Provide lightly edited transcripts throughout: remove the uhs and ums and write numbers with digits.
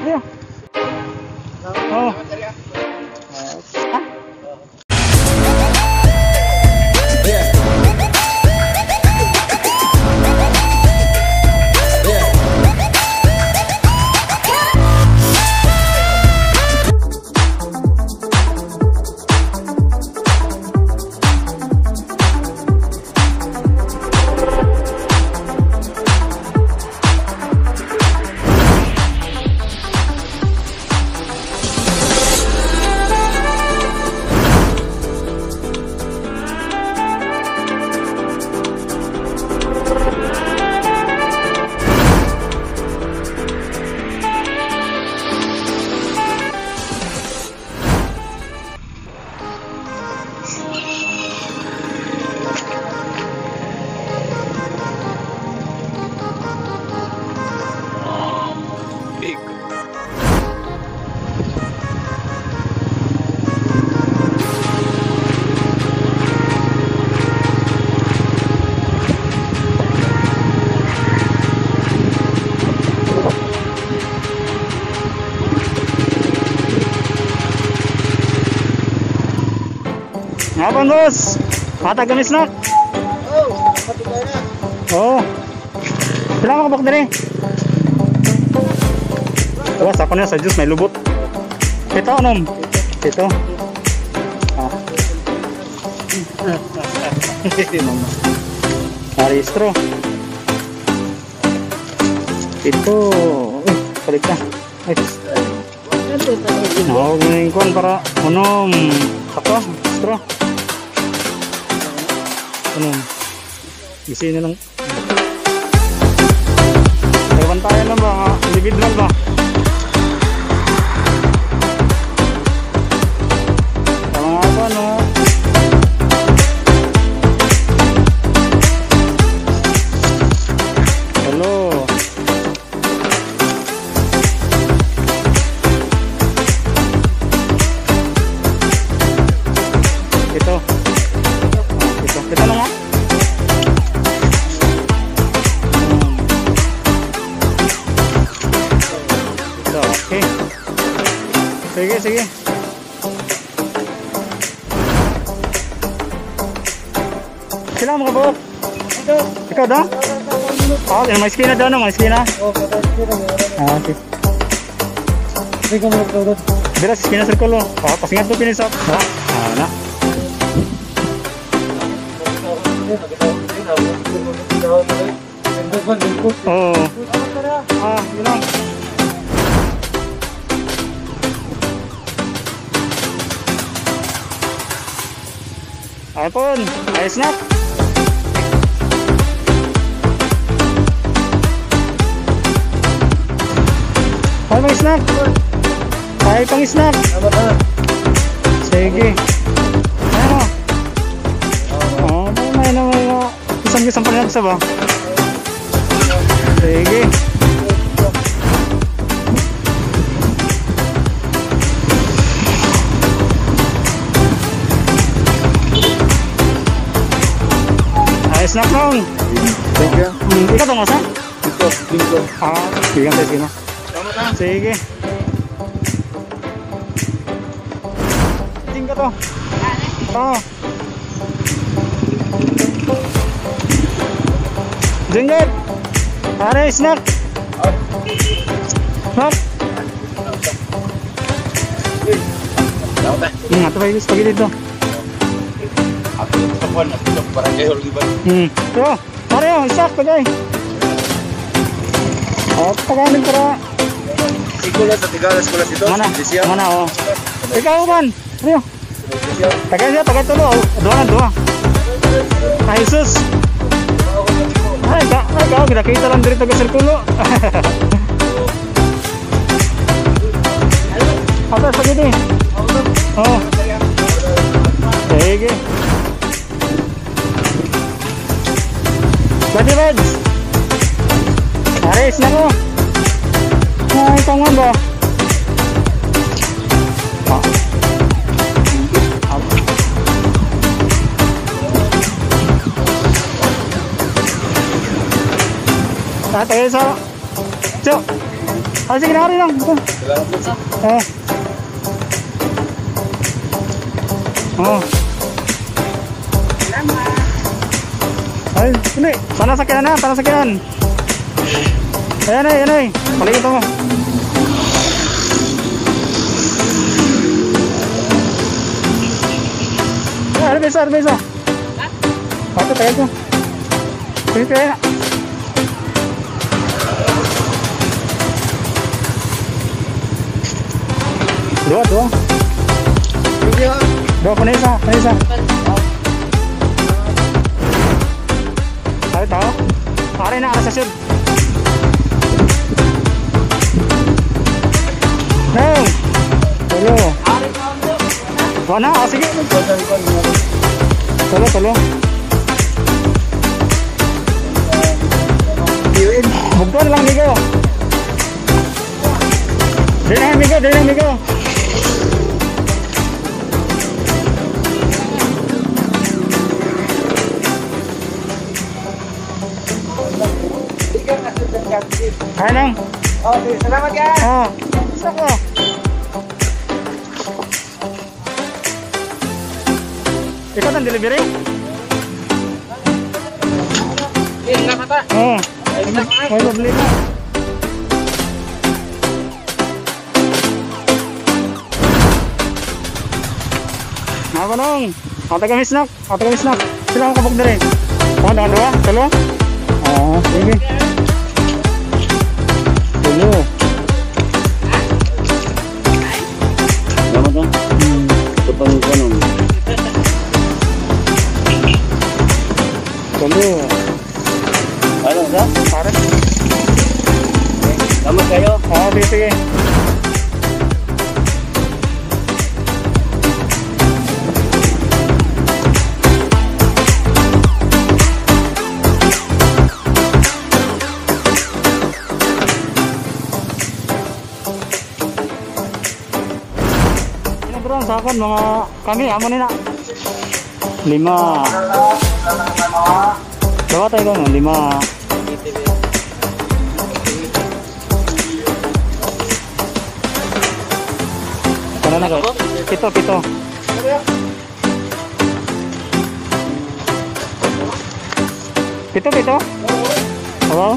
Rio. Oh. Ah. Ngapain bos? Mata gamis nak? Oh, bilang makabok dari. Wah, sakonnya sajus may lubot. Ito nom, ito. Ah, Aristro. Ito, balik na. Nah, ngayon ko para unom apa? Astro. Isi na lang. May bantayan lang ba? Individual ba? Tama nga ba, no? Hello. Ito na nga. Okay. Sige. Sila mga bot? Ikaw daw? Oh, may skina daw no? May skina? Ah, okay. Bila sa skina sirkulo. Oh, pasingat mo pinisap. Na. Oh. Ah, yun lang. iPhone, ayos na. Ay, pang snack. Ay, pang snack. Sige. Ano? Oh, may isang pangyagsa ba? Sige. Ayos na kong. Thank you. Ikaw itong masa? Ito. Ah, bigyan tayo sino. Sige. Tingka to. Oo. Jenggot. Pare, snack. Snack. Ito ba yung spaghetti dito? Ako yung kapon. Ito parang kayo ulit ba? Ito. Pare, isak. Pagay. Pagamin para. Sikulas at Tigalas kulas ito. Mana oh. Ikaw man. Rio. Tagay tulo. Dua. Ay sus. Ay kita lang dito sa sirkulo. Apa spaghetti? Oh. Sige. Badi Reds. Aris na ko. Ay, tangan ba? Tatay sa. Cok. Ah, sige na rin lang. Salamat po sa. Oh. Ay, hindi. Tanah sakyan na, tanah sakyan. Ayan ay, ayan ay. Paligid mo. Ada bisa, ada bisa. Apa tayo ko? Sige kaya. Dua. Dua penisa. Tahu? Hari na ada session. Neng. Halo. Mana? Sige. Tolo. Bugton lang Migo. Dili Migo. Hai Neng. Oh, salamat ka. Oh, sako. Ikaw ang delivery? Enak mata. Oh. May problema. Apa nong? Ate kami snack. Sila ang kabog na rin. Oh, dua. Talo? Oo, sige. Talo. Salamat ka. Ito pang kanong. Talo. Ano sa? Parang. Salamat kayo. Oo, sige. Bro, sa akin mga kami amo ni na 5. Dawa tayo ko 5. Kana na kayo? Pito. Pito. Oo.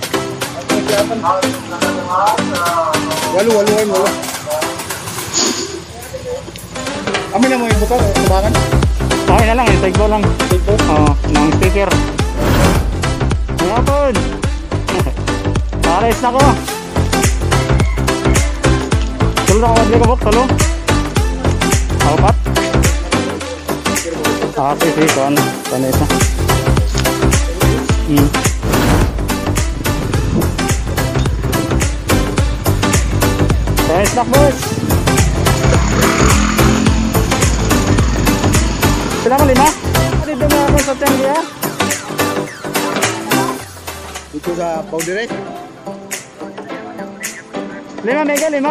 Walo. Amin na mo yung buka, tumakan. Okay na lang, yung lang. Oo, ng sticker. Ngapon! Pares na ko. Tulo na kawadli ka bok, tulo. Apat. Sige, kuhan. Tanay isa. Pares na boss. Sila ka 5? Dito na ako sa Tianggia. Dito sa Powderek. 5 mega, 5.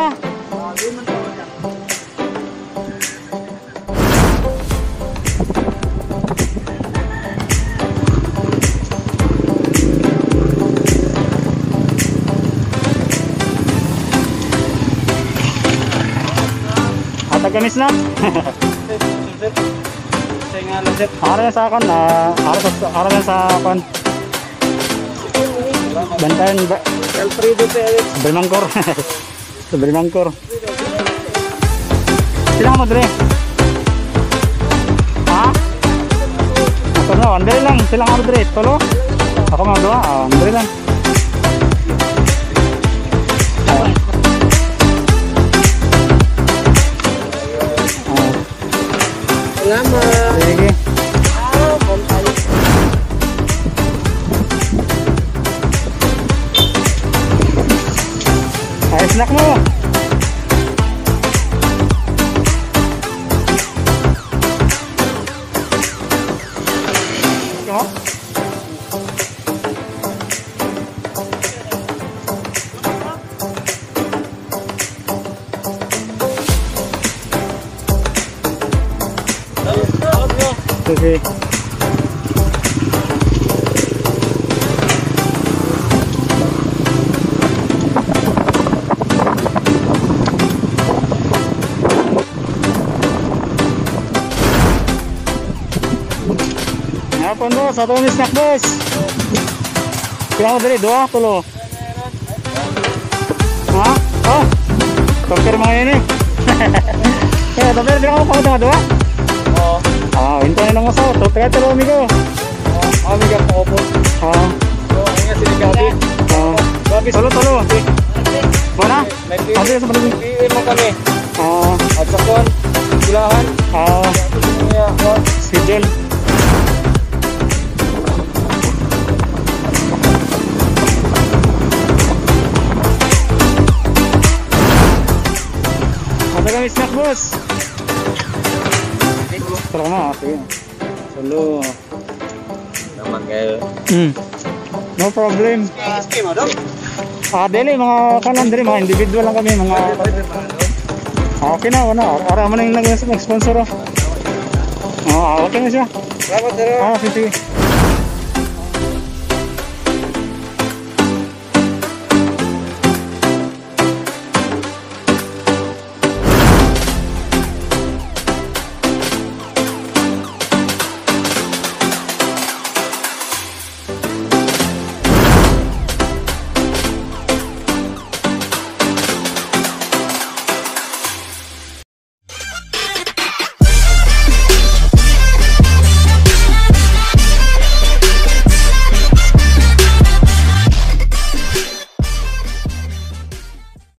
Atag kami snack. Ara sa akin ara sa akin. Bantayan ba? Alfredo Perez. Bermangkor. Sila mo dre. Ha? Ako na, andre lang. Sila mo dre. Tolo. Ako mga dua. Andre lang. Salamat. Sige. Ay, snack mo. Sige. kon boss, ato ni snack boss. Kaya mo dali, 2, tulo. Ha? Oh. Dokter mga yun eh. Kaya, dokter, di ako pa ako 2? Oo. Ah, hinto na lang mo sa. Kaya tulo, amigo. Amiga po po. Ah, So, ang nga sinigabi. Gabi tulo, tulo. Mana? May Ano yun sa paligid? PPE mo kami. Ah, At sa kon, gulahan. ah, schedule. Ano kami snack boss? Tara ka na, sige. Solo. Naman kayo. No problem. Scheme daw. Dili, mga kanan dili, mga individual lang kami, mga... Okay na, wala. Ara mo na yung nag-sponsor. Okay na siya. Salamat sir. Sige.